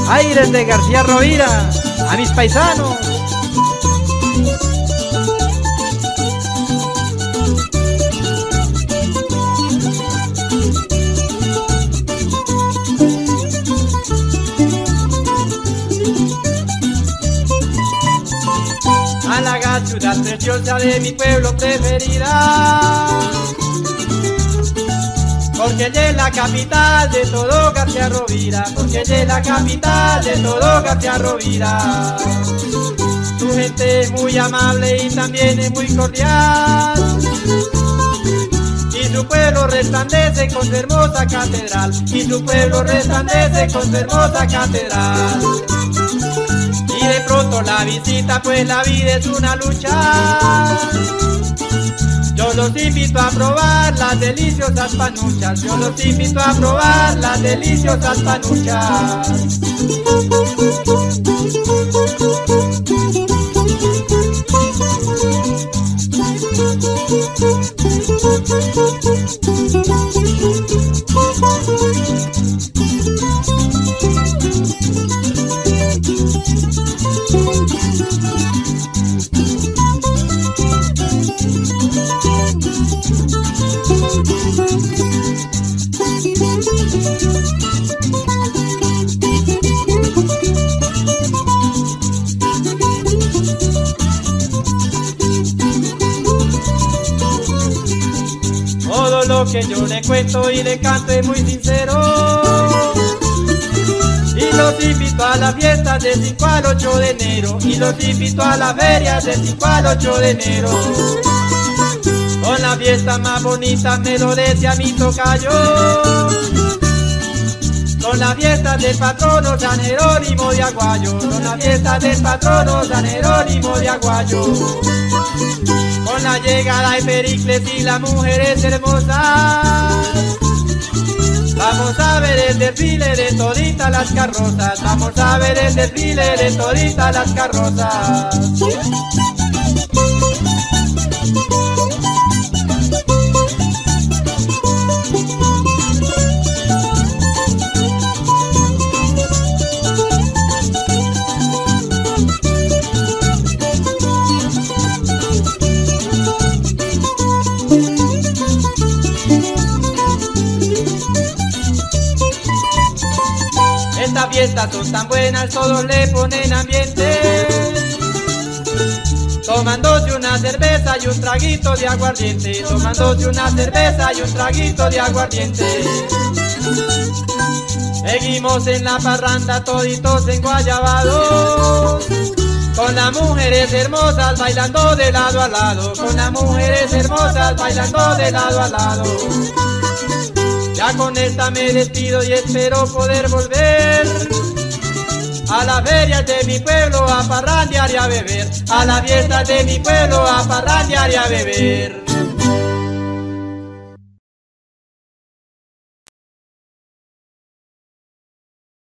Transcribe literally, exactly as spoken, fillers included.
Aires de García Rovira, a mis paisanos. Málaga, ciudad preciosa de mi pueblo preferida, porque ella es la capital de todo García Rovira, porque ella es la capital de todo García Rovira. Su gente es muy amable y también es muy cordial, y su pueblo resplandece con su hermosa catedral, y su pueblo resplandece con su hermosa catedral. Y de pronto la visita, pues la vida es una lucha. Yo los invito a probar las deliciosas panuchas, yo los invito a probar las deliciosas panuchas. Todo lo que yo le cuento y le canto es muy sincero, y los invito a las fiestas del cinco al ocho de enero, y los invito a las ferias del cinco al ocho de enero. Con la fiesta más bonita me lo decía mi tocayo, con la fiesta del patrono San Jerónimo de Aguayo, con la fiesta del patrono San Jerónimo de Aguayo. Con la llegada de Pericles y las mujeres hermosas, vamos a ver el desfile de toditas las carrozas, vamos a ver el desfile de toditas las carrozas. Estas fiestas son tan buenas, todos le ponen ambiente, tomándose una cerveza y un traguito de aguardiente, tomándose una cerveza y un traguito de aguardiente. Seguimos en la parranda toditos enguayabados, con las mujeres hermosas bailando de lado a lado, con las mujeres hermosas bailando de lado a lado. Ya con esta me despido y espero poder volver a las ferias de mi pueblo a parrandear y a beber, a las fiestas de mi pueblo a parrandear y a beber.